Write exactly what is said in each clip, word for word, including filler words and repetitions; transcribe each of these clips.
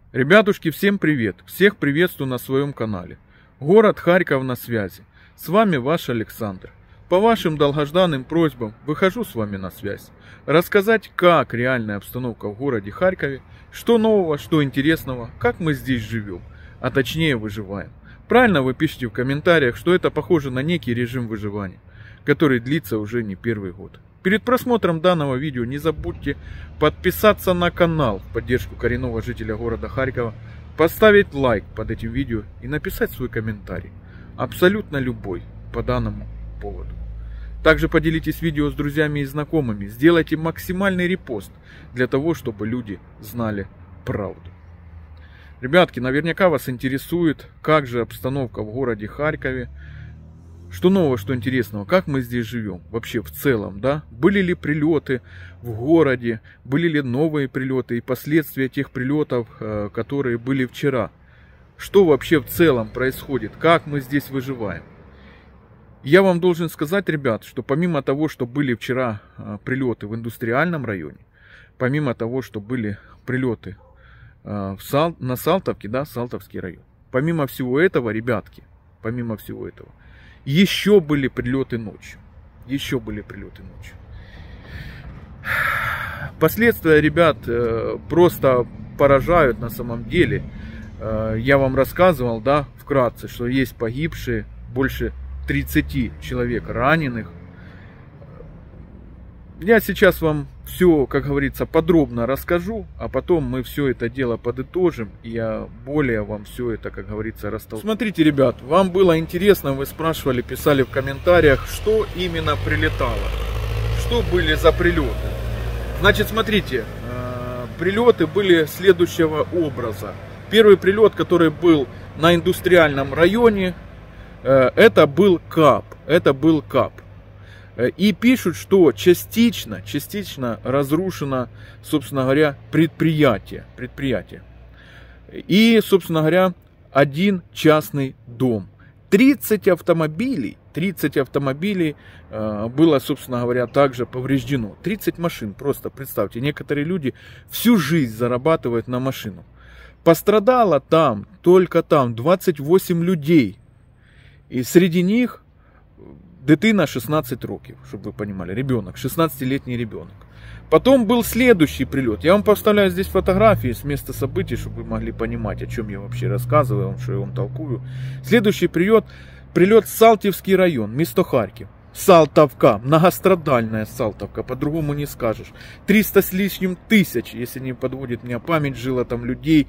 Ребятушки, всем привет! Всех приветствую на своем канале. Город Харьков на связи. С вами ваш Александр. По вашим долгожданным просьбам выхожу с вами на связь. Рассказать, как реальная обстановка в городе Харькове, что нового, что интересного, как мы здесь живем, а точнее выживаем. Правильно вы пишите в комментариях, что это похоже на некий режим выживания, который длится уже не первый год. Перед просмотром данного видео не забудьте подписаться на канал в поддержку коренного жителя города Харькова, поставить лайк под этим видео и написать свой комментарий, абсолютно любой, по данному поводу. Также поделитесь видео с друзьями и знакомыми, сделайте максимальный репост для того, чтобы люди знали правду. Ребятки, наверняка вас интересует, как же обстановка в городе Харькове. Что нового, что интересного, как мы здесь живем, вообще в целом, да? Были ли прилеты в городе, были ли новые прилеты и последствия тех прилетов, которые были вчера? Что вообще в целом происходит, как мы здесь выживаем? Я вам должен сказать, ребят, что помимо того, что были вчера прилеты в индустриальном районе, помимо того, что были прилеты в Сал... на Салтовке, да, Салтовский район, помимо всего этого, ребятки, помимо всего этого, еще были прилеты ночью. Еще были прилеты ночью. Последствия, ребят, просто поражают на самом деле. Я вам рассказывал, да, вкратце, что есть погибшие, больше тридцати человек раненых. Я сейчас вам все, как говорится, подробно расскажу, а потом мы все это дело подытожим, и я более вам все это, как говорится, растолкую. Смотрите, ребят, вам было интересно, вы спрашивали, писали в комментариях, что именно прилетало, что были за прилеты. Значит, смотрите, прилеты были следующего образа. Первый прилет, который был на индустриальном районе, это был КАП, это был КАП. И пишут, что частично, частично разрушено, собственно говоря, предприятие, предприятие. И, собственно говоря, один частный дом. тридцать автомобилей, тридцать автомобилей э, было, собственно говоря, также повреждено. тридцать машин, просто представьте, некоторые люди всю жизнь зарабатывают на машину. Пострадало там, только там, двадцать восемь людей. И среди них дитина шестнадцать років, чтобы вы понимали, ребенок, шестнадцатилетний ребенок. Потом был следующий прилет. Я вам поставляю здесь фотографии с места событий, чтобы вы могли понимать, о чем я вообще рассказываю, что я вам толкую. Следующий прилет, прилет Салтовский район, место Харьков. Салтовка, многострадальная Салтовка, по-другому не скажешь. триста с лишним тысяч, если не подводит меня память, жило там людей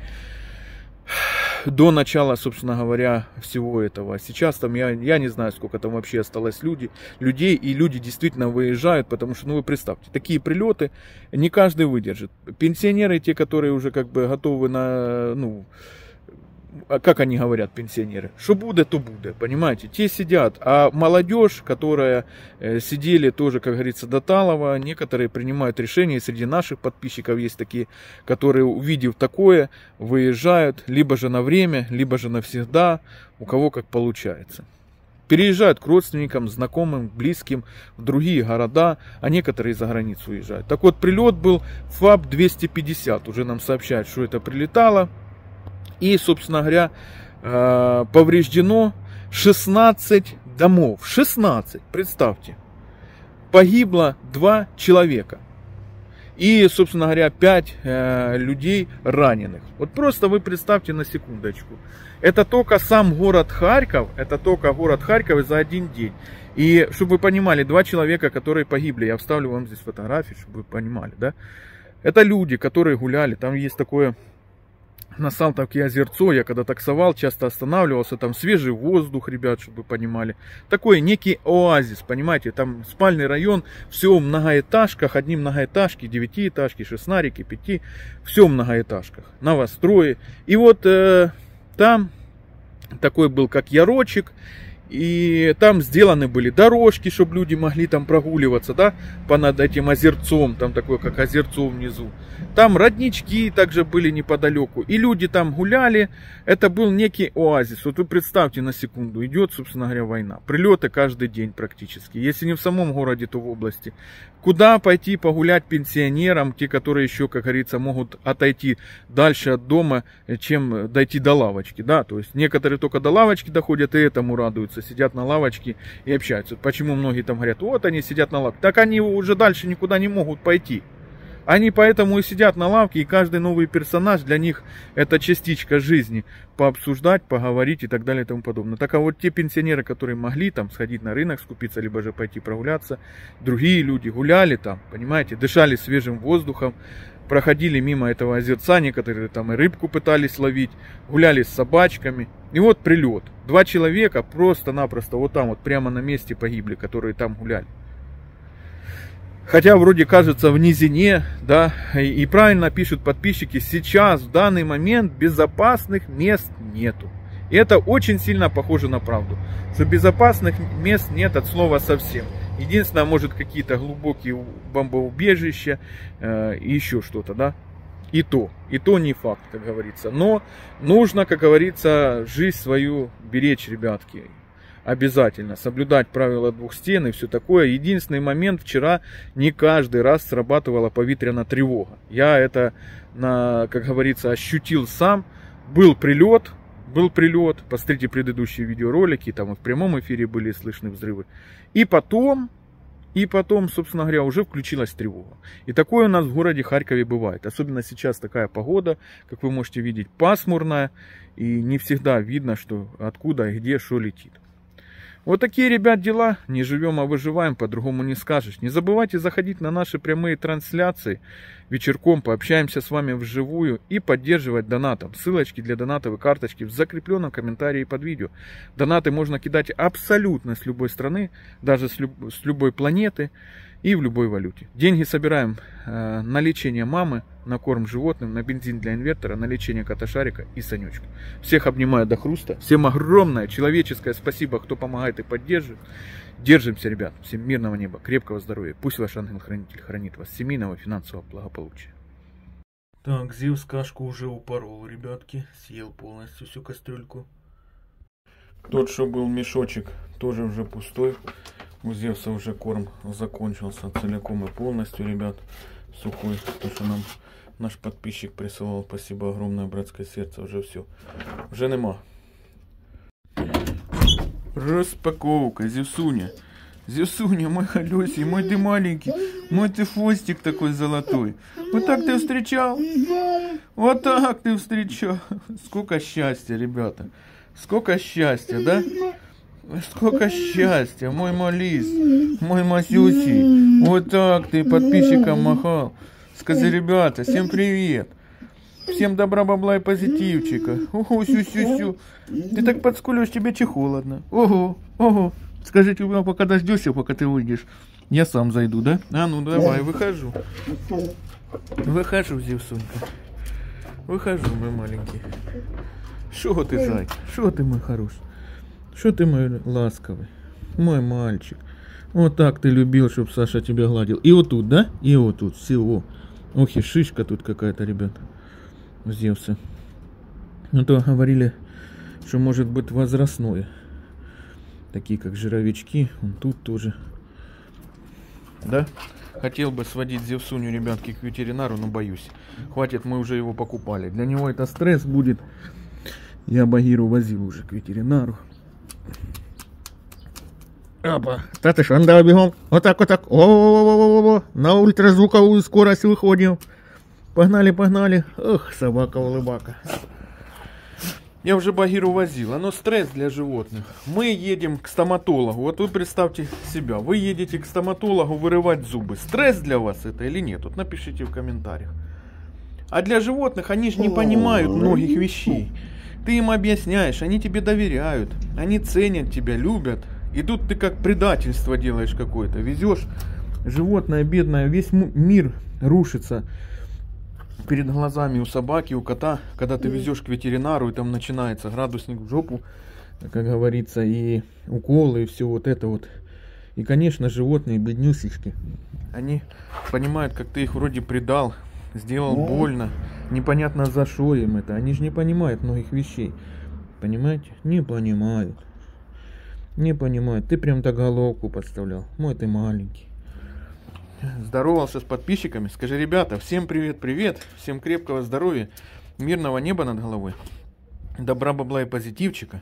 до начала, собственно говоря, всего этого. Сейчас там, я, я не знаю, сколько там вообще осталось люди, людей, и люди действительно выезжают, потому что, ну вы представьте, такие прилеты не каждый выдержит. Пенсионеры, те, которые уже как бы готовы на, ну, как они говорят, пенсионеры, что будет, то будет, понимаете, те сидят, а молодежь, которая э, сидели тоже, как говорится, до талого, некоторые принимают решения, среди наших подписчиков есть такие, которые, увидев такое, выезжают либо же на время, либо же навсегда, у кого как получается. Переезжают к родственникам, знакомым, близким в другие города, а некоторые за границу уезжают. Так вот, прилет был ФАП двести пятьдесят, уже нам сообщают, что это прилетало. И, собственно говоря, повреждено шестнадцать домов. шестнадцать, представьте. Погибло два человека. И, собственно говоря, пять людей раненых. Вот просто вы представьте на секундочку. Это только сам город Харьков, это только город Харьков за один день. И, чтобы вы понимали, два человека, которые погибли, я вставлю вам здесь фотографии, чтобы вы понимали, да. Это люди, которые гуляли, там есть такое... На Салтовке озерцо, я когда таксовал, часто останавливался, там свежий воздух, ребят, чтобы вы понимали. Такой некий оазис, понимаете, там спальный район, все в многоэтажках, одни многоэтажки, девятиэтажки, шестнарики, пяти, все в многоэтажках, новострое. И вот э, там такой был как ярочек, И там сделаны были дорожки, чтобы люди могли там прогуливаться, да, по над этим озерцом, там такое, как озерцо внизу. Там роднички также были неподалеку. И люди там гуляли. Это был некий оазис. Вот вы представьте на секунду, идет, собственно говоря, война. Прилеты каждый день практически. Если не в самом городе, то в области. Куда пойти погулять пенсионерам, те, которые еще, как говорится, могут отойти дальше от дома, чем дойти до лавочки, да, то есть некоторые только до лавочки доходят и этому радуются, сидят на лавочке и общаются. Почему многие там говорят, вот они сидят на лавке, так они уже дальше никуда не могут пойти. Они поэтому и сидят на лавке, и каждый новый персонаж для них это частичка жизни. Пообсуждать, поговорить и так далее и тому подобное. Так а вот те пенсионеры, которые могли там сходить на рынок, скупиться, либо же пойти прогуляться, другие люди гуляли там, понимаете, дышали свежим воздухом, проходили мимо этого озерца, некоторые там и рыбку пытались ловить, гуляли с собачками. И вот прилет. Два человека просто-напросто вот там вот прямо на месте погибли, которые там гуляли. Хотя вроде кажется в низине, да, и, и правильно пишут подписчики, сейчас в данный момент безопасных мест нету. И это очень сильно похоже на правду, что безопасных мест нет от слова совсем. Единственное, может какие-то глубокие бомбоубежища э, и еще что-то, да. И то, и то не факт, как говорится. Но нужно, как говорится, жизнь свою беречь, ребятки. Обязательно соблюдать правила двух стен и все такое. Единственный момент, вчера не каждый раз срабатывала повітряна тревога. Я это, на, как говорится, ощутил сам. Был прилет, был прилет. Посмотрите предыдущие видеоролики, там и в прямом эфире были слышны взрывы. И потом, и потом, собственно говоря, уже включилась тревога. И такое у нас в городе Харькове бывает. Особенно сейчас такая погода, как вы можете видеть, пасмурная. И не всегда видно, что откуда и где что летит. Вот такие, ребят, дела. Не живем, а выживаем, по-другому не скажешь. Не забывайте заходить на наши прямые трансляции. Вечерком пообщаемся с вами вживую и поддерживать донатом. Ссылочки для донатов и карточки в закрепленном комментарии под видео. Донаты можно кидать абсолютно с любой страны, даже с, люб с любой планеты и в любой валюте. Деньги собираем э, на лечение мамы, на корм животным, на бензин для инвертора, на лечение кота-шарика и Санечка. Всех обнимаю до хруста. Всем огромное человеческое спасибо, кто помогает и поддерживает. Держимся, ребят. Всем мирного неба, крепкого здоровья. Пусть ваш ангел-хранитель хранит вас, семейного финансового благополучия. Так, Зевс кашку уже упорол, ребятки. Съел полностью всю кастрюльку. Тот, что был мешочек, тоже уже пустой. У Зевса уже корм закончился целиком и полностью, ребят. Сухой, то, что нам наш подписчик присылал. Спасибо огромное, братское сердце. Уже все. Уже нема. Распаковка. Зевсуня. Зевсуня, мой холесий, мой ты маленький. Мой ты хвостик такой золотой. Вот так ты встречал? Вот так ты встречал. Сколько счастья, ребята. Сколько счастья, да? Сколько счастья, мой малис, мой масюсий. Вот так ты подписчикам махал. Скажи, ребята, всем привет. Всем добра, бабла и позитивчика. Ого, сю-сю-сю. Ты так подскулишь, тебе че холодно. Ого, ого. Скажите, пока дождешься, пока ты выйдешь. Я сам зайду, да? А ну давай, выхожу. Выхожу, Зевсунька. Выхожу, мой маленький. Шо ты, зайка? Шо ты, мой хороший? Что ты мой ласковый, мой мальчик. Вот так ты любил, чтобы Саша тебя гладил. И вот тут, да? И вот тут, всего. Ох и шишка тут какая-то, ребят. У Зевса. Ну то говорили, что может быть возрастное. Такие как жировички. Он тут тоже. Да? Хотел бы сводить Зевсуню, ребятки, к ветеринару, но боюсь. Хватит, мы уже его покупали. Для него это стресс будет. Я Багиру возил уже к ветеринару. Опа. Да ты что, ну давай бегом. Вот так, вот так. О-о-о-о-о-о. На ультразвуковую скорость выходим. Погнали, погнали. Ох, собака-улыбака. Я уже Багиру возил. Оно стресс для животных. Мы едем к стоматологу. Вот вы представьте себя. Вы едете к стоматологу вырывать зубы. Стресс для вас это или нет? Вот напишите в комментариях. А для животных они же не понимают многих вещей. Ты им объясняешь, они тебе доверяют, они ценят тебя, любят. И тут ты как предательство делаешь какое-то. Везешь животное бедное, весь мир рушится перед глазами у собаки, у кота. Когда ты везешь к ветеринару, и там начинается градусник в жопу как говорится, и уколы, и все вот это вот. И, конечно, животные, беднюсечки, они понимают, как ты их вроде предал, сделал больно, непонятно за что им это. Они же не понимают многих вещей. Понимаете? Не понимают. Не понимают. Ты прям так головку подставлял. Мой ты маленький. Здоровался с подписчиками. Скажи, ребята, всем привет-привет. Всем крепкого здоровья, мирного неба над головой. Добра, бабла и позитивчика.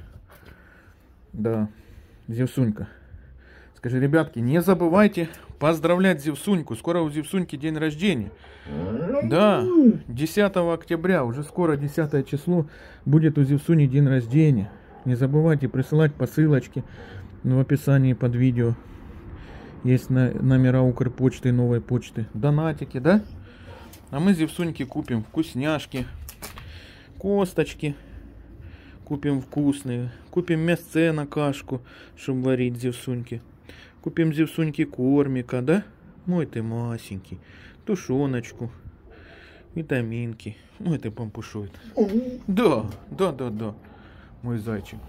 Да, Зевсунька. Скажи, ребятки, не забывайте поздравлять Зевсуньку. Скоро у Зевсуньки день рождения. Да, десятого октября, уже скоро десятое число, будет у Зевсуни день рождения. Не забывайте присылать посылочки в описании под видео. Есть на, номера Укрпочты, новой почты. Донатики, да? А мы Зевсуньке купим вкусняшки, косточки. Купим вкусные. Купим мясце на кашку, чтобы варить Зевсуньке. Купим Зевсуньке кормика, да? Мой ты масенький. Тушеночку. Витаминки. Мой ты пампушой. Да, да, да, да. Мой зайчик.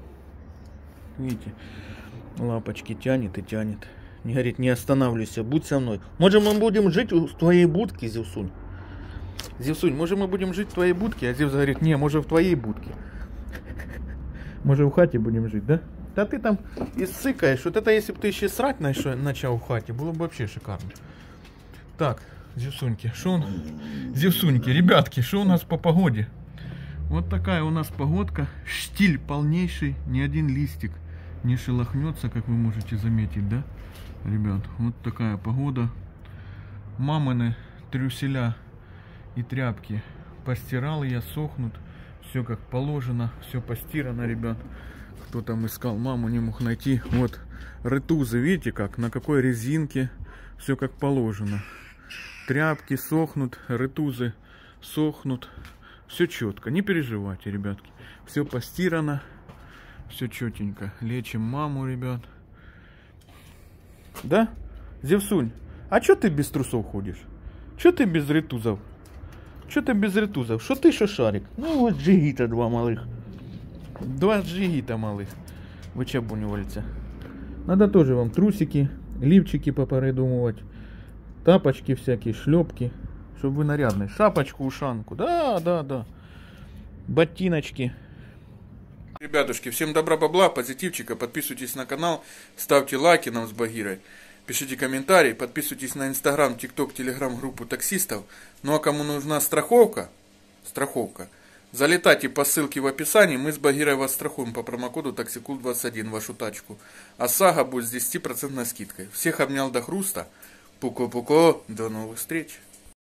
Видите? Лапочки тянет и тянет. Не говорит, не останавливайся, будь со мной. Может, мы будем жить в твоей будке, Зевсунь? Зевсунь, может, мы будем жить в твоей будке? А Зевс говорит, не, может, в твоей будке. Может, в хате будем жить, да? Да ты там иссыкаешь. Вот это, если бы ты еще срать начал в хате, было бы вообще шикарно. Так, Зевсуньки, что он... Зевсуньки, ребятки, что у нас по погоде? Вот такая у нас погодка. Штиль полнейший, ни один листик не шелохнется, как вы можете заметить, да? Ребят, вот такая погода. Мамины трюселя и тряпки постирал я, сохнут. Все как положено, все постирано, ребят. Кто там искал маму, не мог найти. Вот рытузы, видите как, на какой резинке. Все как положено. Тряпки сохнут, рытузы сохнут. Все четко, не переживайте, ребятки. Все постирано, все четенько. Лечим маму, ребят. Да? Зевсунь, а что ты без трусов ходишь? Что ты без рытузов? Что ты без ритузов? Что ты, что шарик? Ну вот джигита два малых. Два джигита малых. Вычабуниваются. Надо тоже вам трусики, лифчики попридумывать. Тапочки всякие, шлепки. Чтобы вы нарядные. Шапочку, ушанку. Да, да, да. Ботиночки. Ребятушки, всем добра, бабла, позитивчика. Подписывайтесь на канал. Ставьте лайки нам с Багирой. Пишите комментарии, подписывайтесь на инстаграм, тикток, телеграм группу таксистов. Ну а кому нужна страховка, страховка, залетайте по ссылке в описании, мы с Багирой вас страхуем по промокоду таксикул двадцать один вашу тачку. А сага будет с десятипроцентной скидкой. Всех обнял до хруста. Пуко-пуко, до новых встреч.